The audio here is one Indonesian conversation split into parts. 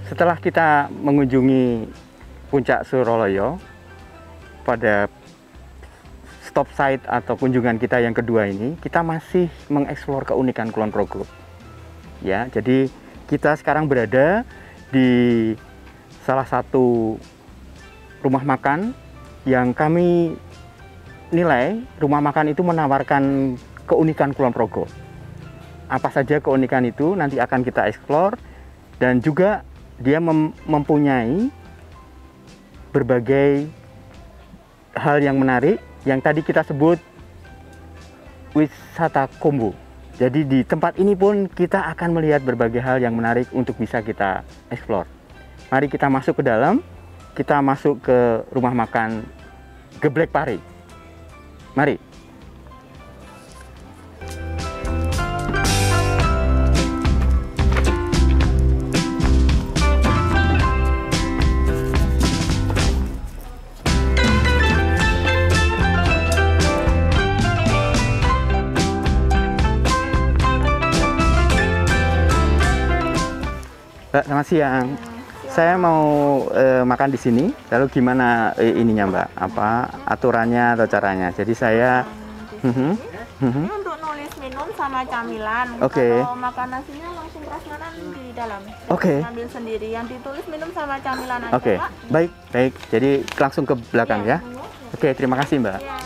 setelah kita mengunjungi Puncak Suroloyo, pada stop site atau kunjungan kita yang kedua ini, kita masih mengeksplor keunikan Kulon Progo. Ya, jadi kita sekarang berada di salah satu rumah makan yang kami nilai rumah makan itu menawarkan keunikan Kulon Progo. Apa saja keunikan itu nanti akan kita eksplor, dan juga dia mempunyai berbagai hal yang menarik yang tadi kita sebut wisata combo. Jadi di tempat ini pun kita akan melihat berbagai hal yang menarik untuk bisa kita eksplor. Mari kita masuk ke dalam, kita masuk ke rumah makan Geblek Pare. Mari. Mbak, selamat siang. Saya mau makan di sini. Lalu gimana ininya, Mbak? Apa aturannya atau caranya? Jadi saya Ini untuk nulis minum sama camilan. Oke. Kalau makan nasinya langsung prasmanan di dalam. Oke. Ambil sendiri. Yang ditulis minum sama camilan aja, Oke, Pak. baik, baik. Jadi langsung ke belakang ya. Iya, Oke, terima kasih, Mbak. Iya.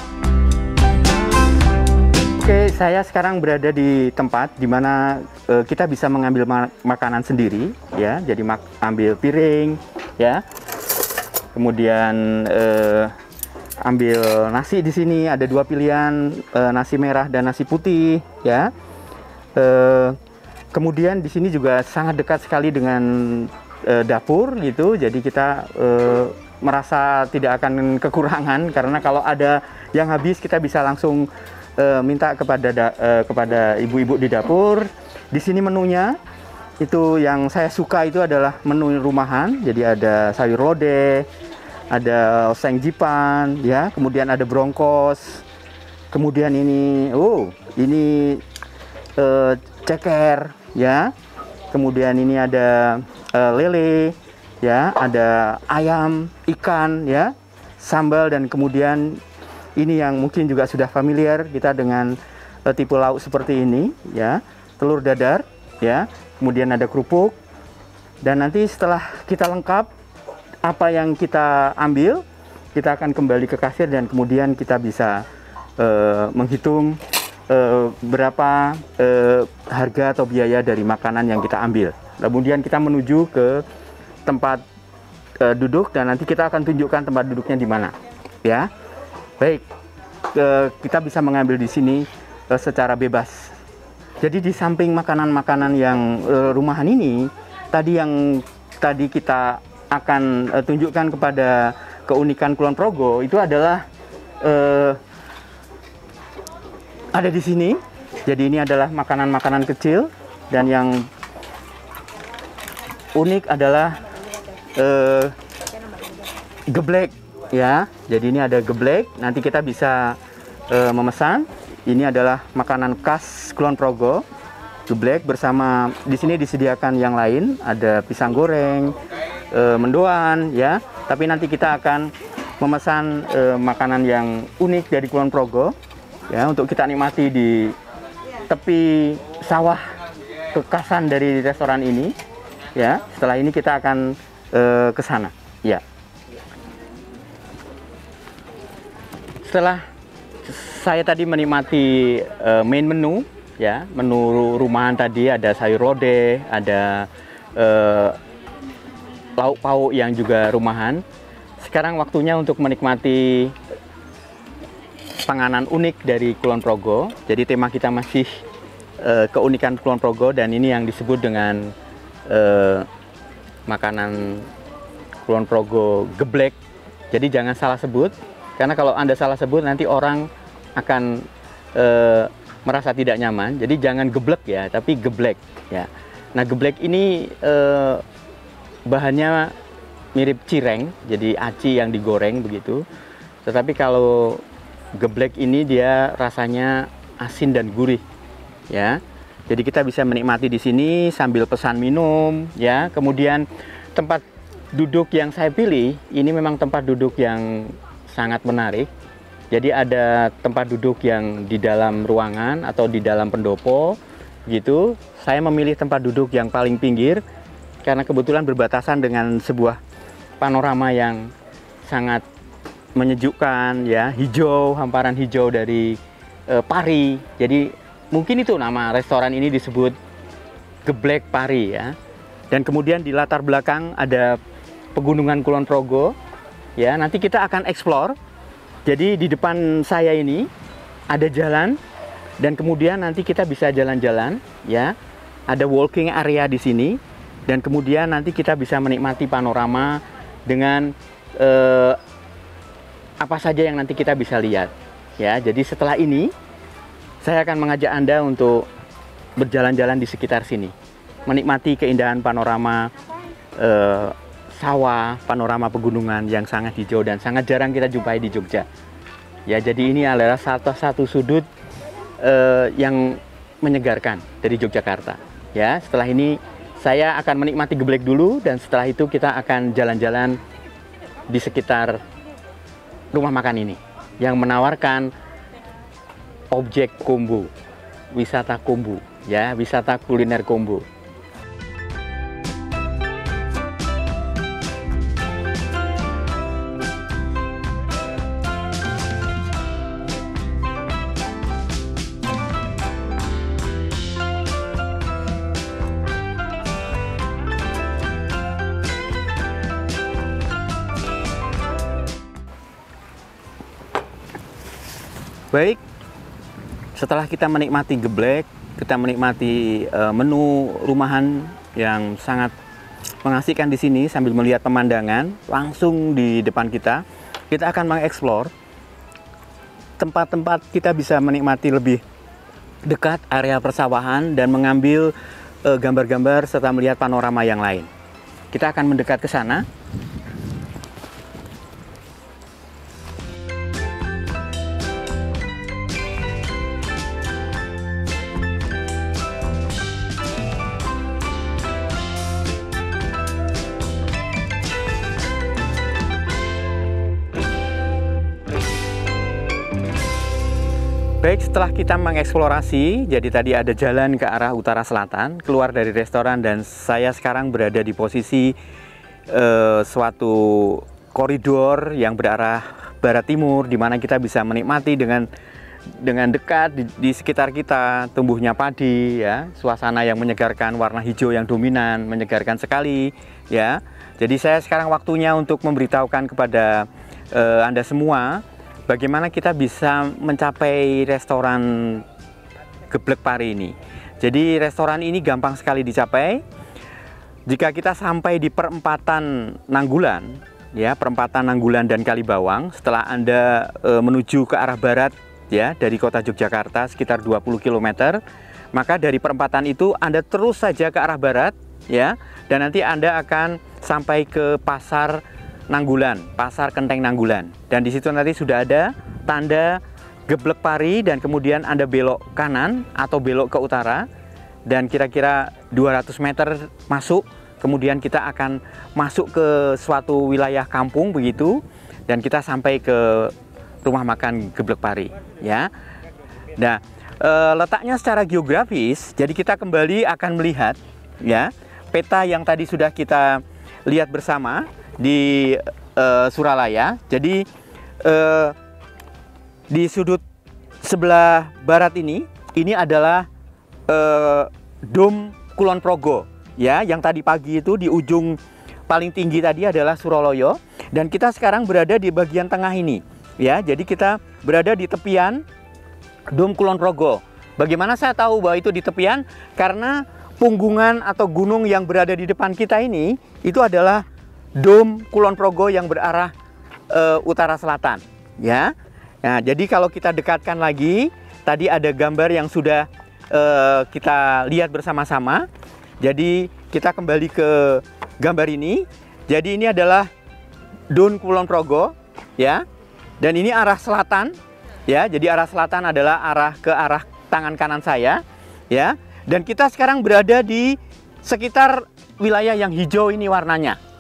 Oke, saya sekarang berada di tempat di mana kita bisa mengambil makanan sendiri, ya. Jadi ambil piring, ya. Kemudian ambil nasi di sini ada dua pilihan, nasi merah dan nasi putih, ya. Kemudian di sini juga sangat dekat sekali dengan dapur, gitu. Jadi kita merasa tidak akan kekurangan, karena kalau ada yang habis kita bisa langsung minta kepada ibu-ibu di dapur. Di sini menunya itu yang saya suka itu adalah menu rumahan. Jadi ada sayur lodeh, ada oseng jipan, ya. Kemudian ada brongkos. Kemudian ini, ini ceker, ya. Kemudian ini ada lele, ya. Ada ayam, ikan, ya. Sambal, dan kemudian ini yang mungkin juga sudah familiar kita dengan tipe lauk seperti ini, ya, telur dadar, ya, kemudian ada kerupuk, dan nanti setelah kita lengkap apa yang kita ambil, kita akan kembali ke kasir dan kemudian kita bisa menghitung berapa harga atau biaya dari makanan yang kita ambil. Kemudian kita menuju ke tempat duduk dan nanti kita akan tunjukkan tempat duduknya di mana, ya. Baik, kita bisa mengambil di sini secara bebas. Jadi di samping makanan-makanan yang rumahan ini, tadi kita akan tunjukkan kepada keunikan Kulon Progo itu adalah ada di sini. Jadi ini adalah makanan-makanan kecil, dan yang unik adalah geblek. Ya, jadi ini ada geblek. Nanti kita bisa memesan. Ini adalah makanan khas Kulon Progo, geblek, bersama di sini disediakan yang lain, ada pisang goreng, mendoan, ya. Tapi nanti kita akan memesan makanan yang unik dari Kulon Progo, ya, untuk kita nikmati di tepi sawah kekasan dari restoran ini, ya. Setelah ini kita akan ke sana, ya. Setelah saya tadi menikmati main menu, ya, menu rumahan tadi, ada sayur lodeh, ada lauk pauk yang juga rumahan. Sekarang waktunya untuk menikmati panganan unik dari Kulon Progo. Jadi tema kita masih keunikan Kulon Progo, dan ini yang disebut dengan makanan Kulon Progo geblek. Jadi jangan salah sebut. Karena kalau Anda salah sebut nanti orang akan merasa tidak nyaman. Jadi jangan geblek, ya, tapi geblek, ya. Nah, geblek ini bahannya mirip cireng, jadi aci yang digoreng begitu. Tetapi kalau geblek ini dia rasanya asin dan gurih, ya. Jadi kita bisa menikmati di sini sambil pesan minum, ya. Kemudian tempat duduk yang saya pilih ini memang tempat duduk yang sangat menarik. Jadi ada tempat duduk yang di dalam ruangan atau di dalam pendopo gitu. Saya memilih tempat duduk yang paling pinggir karena kebetulan berbatasan dengan sebuah panorama yang sangat menyejukkan ya, hijau, hamparan hijau dari Pari. Jadi mungkin itu nama restoran ini disebut Geblek Pari ya. Dan kemudian di latar belakang ada Pegunungan Kulon Progo ya. Nanti kita akan explore. Jadi di depan saya ini ada jalan dan kemudian nanti kita bisa jalan-jalan ya. Ada walking area di sini dan kemudian nanti kita bisa menikmati panorama dengan apa saja yang nanti kita bisa lihat ya. Jadi setelah ini saya akan mengajak Anda untuk berjalan-jalan di sekitar sini, menikmati keindahan panorama sawah, panorama pegunungan yang sangat hijau dan sangat jarang kita jumpai di Jogja. Ya, jadi ini adalah satu sudut yang menyegarkan dari Yogyakarta. Ya, setelah ini saya akan menikmati geblek dulu dan setelah itu kita akan jalan-jalan di sekitar rumah makan ini yang menawarkan objek kombo, wisata kombo, ya, wisata kuliner kombo. Baik, setelah kita menikmati geblek, kita menikmati menu rumahan yang sangat mengasihkan di sini sambil melihat pemandangan langsung di depan kita akan mengeksplor tempat-tempat kita bisa menikmati lebih dekat area persawahan dan mengambil gambar-gambar serta melihat panorama yang lain. Kita akan mendekat ke sana. Baik, setelah kita mengeksplorasi, jadi tadi ada jalan ke arah utara selatan, keluar dari restoran dan saya sekarang berada di posisi suatu koridor yang berarah barat timur, di mana kita bisa menikmati dengan dekat di sekitar kita tumbuhnya padi, ya, suasana yang menyegarkan, warna hijau yang dominan, menyegarkan sekali, ya. Jadi saya sekarang waktunya untuk memberitahukan kepada Anda semua bagaimana kita bisa mencapai restoran Geblek Pari ini. Jadi restoran ini gampang sekali dicapai. Jika kita sampai di perempatan Nanggulan, ya, perempatan Nanggulan dan Kalibawang, setelah Anda menuju ke arah barat, ya, dari kota Yogyakarta sekitar 20 km, maka dari perempatan itu Anda terus saja ke arah barat, ya, dan nanti Anda akan sampai ke pasar Nanggulan, Pasar Kenteng Nanggulan. Dan di situ nanti sudah ada tanda Geblek Pari dan kemudian Anda belok kanan atau belok ke utara dan kira-kira 200 meter masuk, kemudian kita akan masuk ke suatu wilayah kampung begitu dan kita sampai ke rumah makan Geblek Pari, ya. Nah, letaknya secara geografis, jadi kita kembali akan melihat, ya, peta yang tadi sudah kita lihat bersama di Suralaya. Jadi di sudut sebelah barat ini adalah Dom Kulon Progo, ya, yang tadi pagi itu di ujung paling tinggi tadi adalah Suraloyo dan kita sekarang berada di bagian tengah ini, ya. Jadi kita berada di tepian Dom Kulon Progo. Bagaimana saya tahu bahwa itu di tepian? Karena punggungan atau gunung yang berada di depan kita ini itu adalah Dom Kulon Progo yang berarah utara selatan, ya. Nah, jadi kalau kita dekatkan lagi, tadi ada gambar yang sudah kita lihat bersama-sama. Jadi kita kembali ke gambar ini. Jadi ini adalah Dom Kulon Progo, ya. Dan ini arah selatan, ya. Jadi arah selatan adalah ke arah tangan kanan saya, ya. Dan kita sekarang berada di sekitar wilayah yang hijau ini warnanya.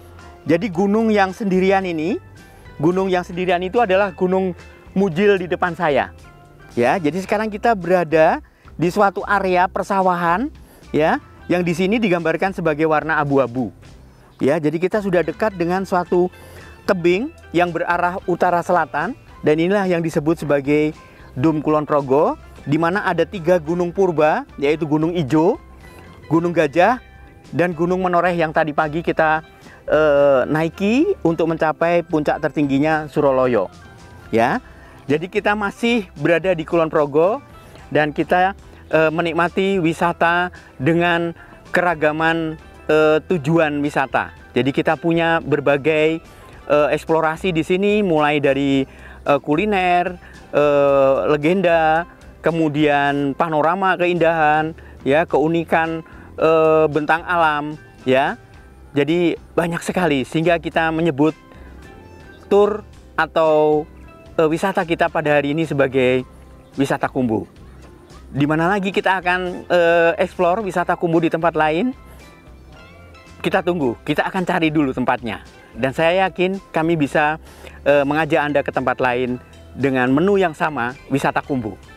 Jadi gunung yang sendirian itu adalah Gunung Mujil di depan saya. Ya, jadi sekarang kita berada di suatu area persawahan, ya, yang di sini digambarkan sebagai warna abu-abu. Ya, jadi kita sudah dekat dengan suatu tebing yang berarah utara selatan, dan inilah yang disebut sebagai Dum Kulon Progo, di mana ada 3 gunung purba, yaitu Gunung Ijo, Gunung Gajah, dan Gunung Menoreh yang tadi pagi kita naiki untuk mencapai puncak tertingginya Suroloyo. Ya, jadi kita masih berada di Kulon Progo dan kita menikmati wisata dengan keragaman tujuan wisata. Jadi kita punya berbagai eksplorasi di sini, mulai dari kuliner, legenda, kemudian panorama keindahan, ya, keunikan bentang alam, ya. Jadi banyak sekali sehingga kita menyebut tur atau wisata kita pada hari ini sebagai wisata Khumbu. Di mana lagi kita akan explore wisata Khumbu di tempat lain? Kita tunggu, kita akan cari dulu tempatnya. Dan saya yakin kami bisa mengajak Anda ke tempat lain dengan menu yang sama, wisata Khumbu.